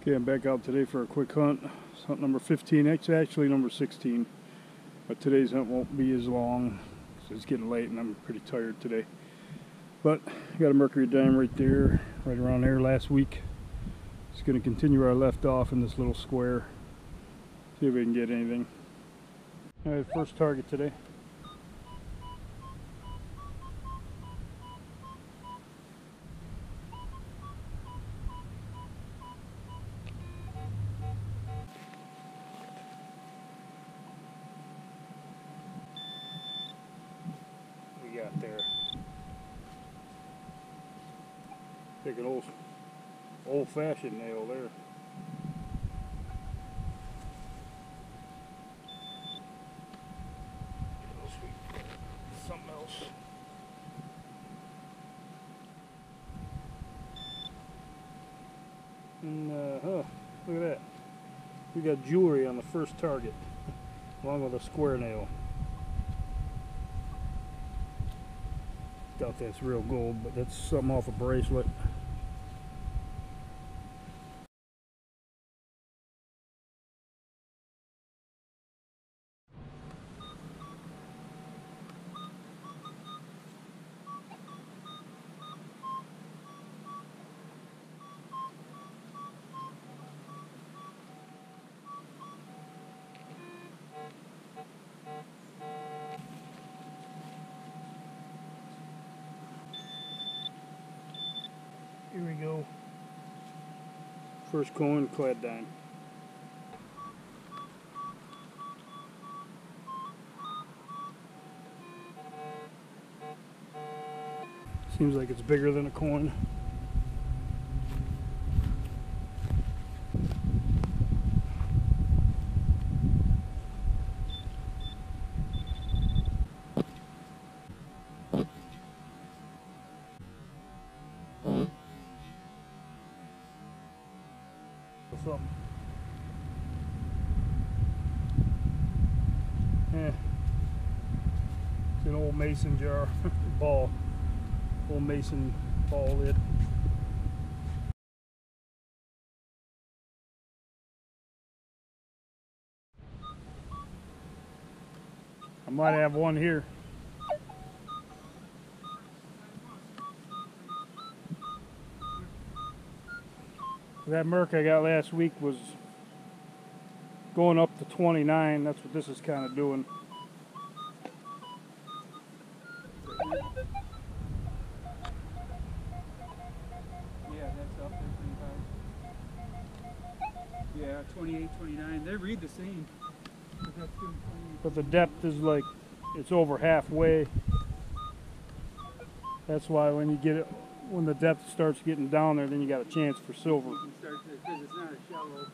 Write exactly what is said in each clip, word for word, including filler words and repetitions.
Okay, I'm back out today for a quick hunt. It's hunt number fifteen. It's actually number sixteen. But today's hunt won't be as long because it's getting late and I'm pretty tired today. But I got a Mercury dime right there, right around there last week. Just going to continue where I left off in this little square. See if we can get anything. Alright, first target today. We got there. Take an old, old-fashioned nail there. Something else. And uh, huh, look at that. We got jewelry on the first target, along with a square nail. Doubt that's real gold, but that's something off a bracelet. Here we go. First coin, clad dime. Seems like it's bigger than a coin. Something. Yeah. It's an old mason jar. Ball. Old mason ball lid. I might have one here. That Merc I got last week was going up to twenty-nine. That's what this is kind of doing. Yeah, that's up there pretty high. Yeah, twenty-eight, twenty-nine. They read the same. But the depth is like, it's over halfway. That's why when you get it, when the depth starts getting down there, then you got a chance for silver. You can start to, because it's not a shallow.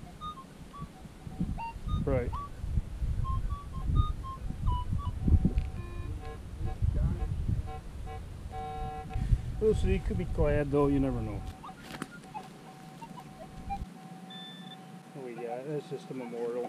Right. We'll see. It could be clad though. You never know. What we got? That's just a memorial.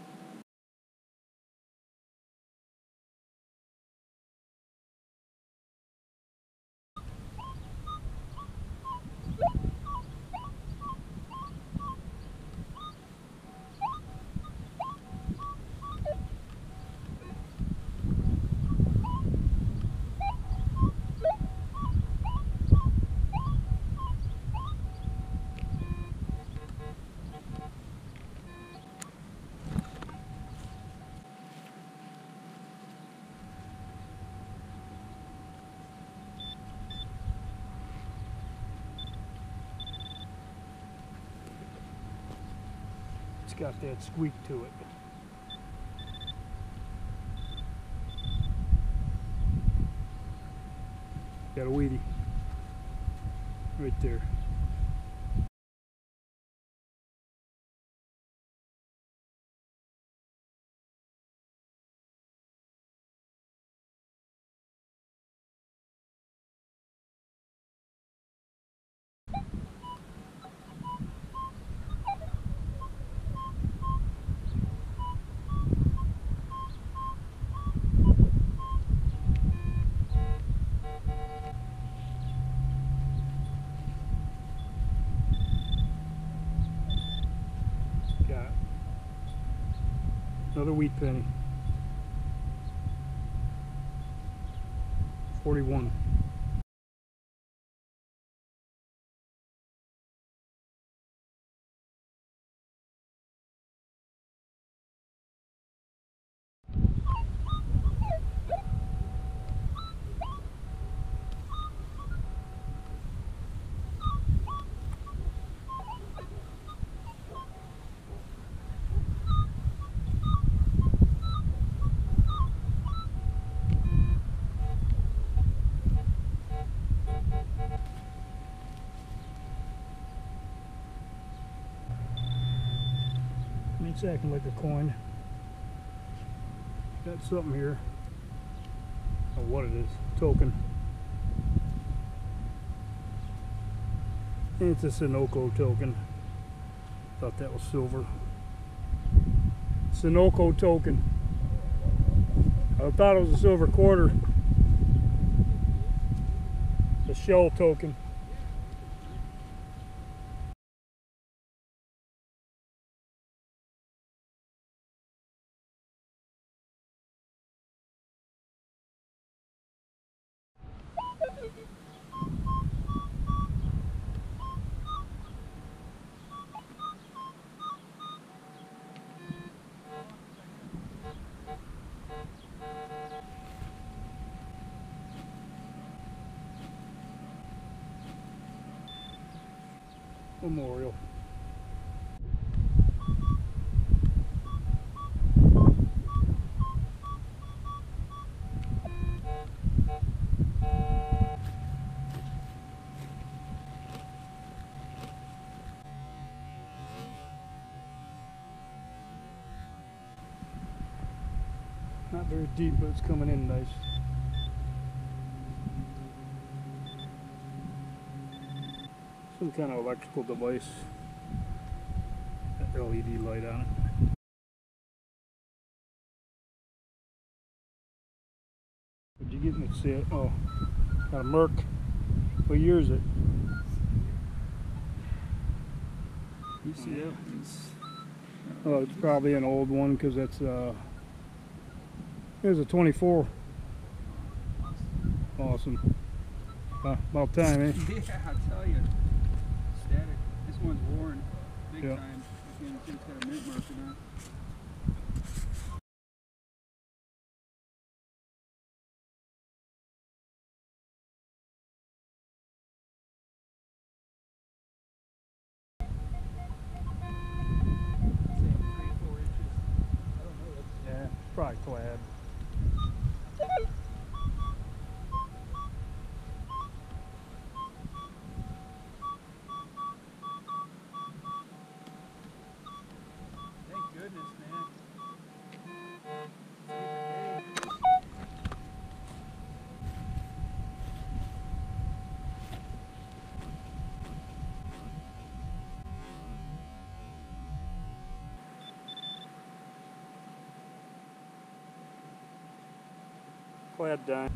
It's got that squeak to it. Got a weedy right there. Another wheat penny. forty-one. It's acting like a coin. Got something here. Oh, what it is. Token. It's a Sunoco token. Thought that was silver. Sunoco token. I thought it was a silver quarter. The shell token. Memorial. Not very deep, but it's coming in nice. Some kind of electrical device. That L E D light on it. What'd you get in it? See it? Oh, got a Merc. What year is it? You see that? It's, Oh, it's probably an old one because it's uh, here's a twenty-four. Awesome. Uh, about time, eh? yeah, I'll tell you. Static. This one's worn big Yeah. time. I can't think it's got a mint mark or not. Three, four inches. I don't know. That's Yeah, probably clad. Thank goodness, man. Clad dime.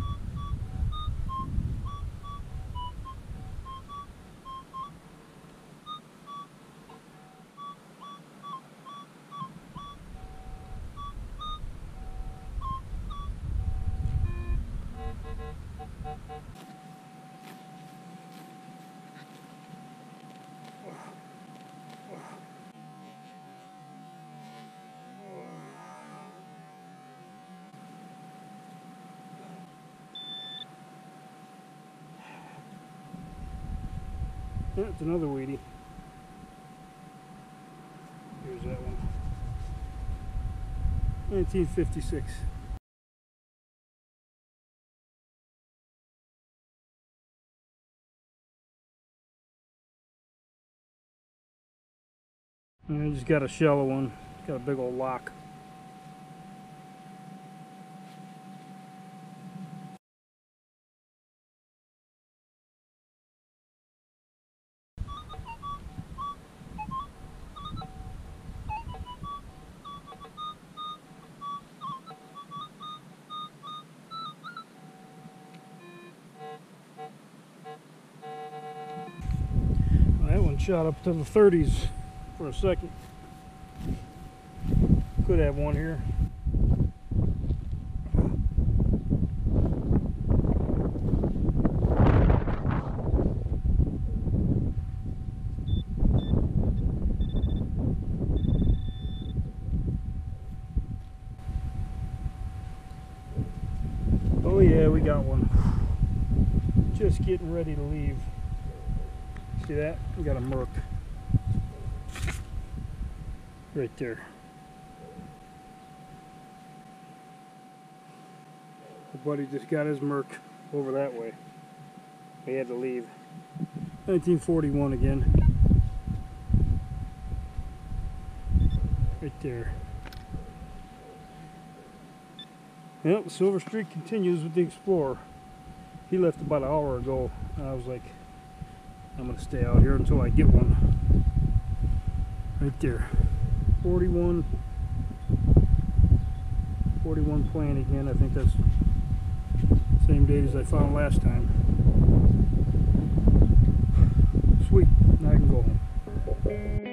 Yeah, it's another Wheatie. Here's that one. nineteen fifty-six. And I just got a shallow one. Got a big old lock. That one shot up to the thirties for a second. Could have one here. Oh yeah, we got one. Just getting ready to leave. See that? We got a Merc. Right there. My buddy just got his Merc over that way. He had to leave. nineteen forty-one again. Right there. Yep, the silver streak continues with the Explorer. He left about an hour ago. And I was like, I'm gonna stay out here until I get one. Right there. forty-one. forty-one playing again. I think that's the same date as I found last time. Sweet. Now I can go home.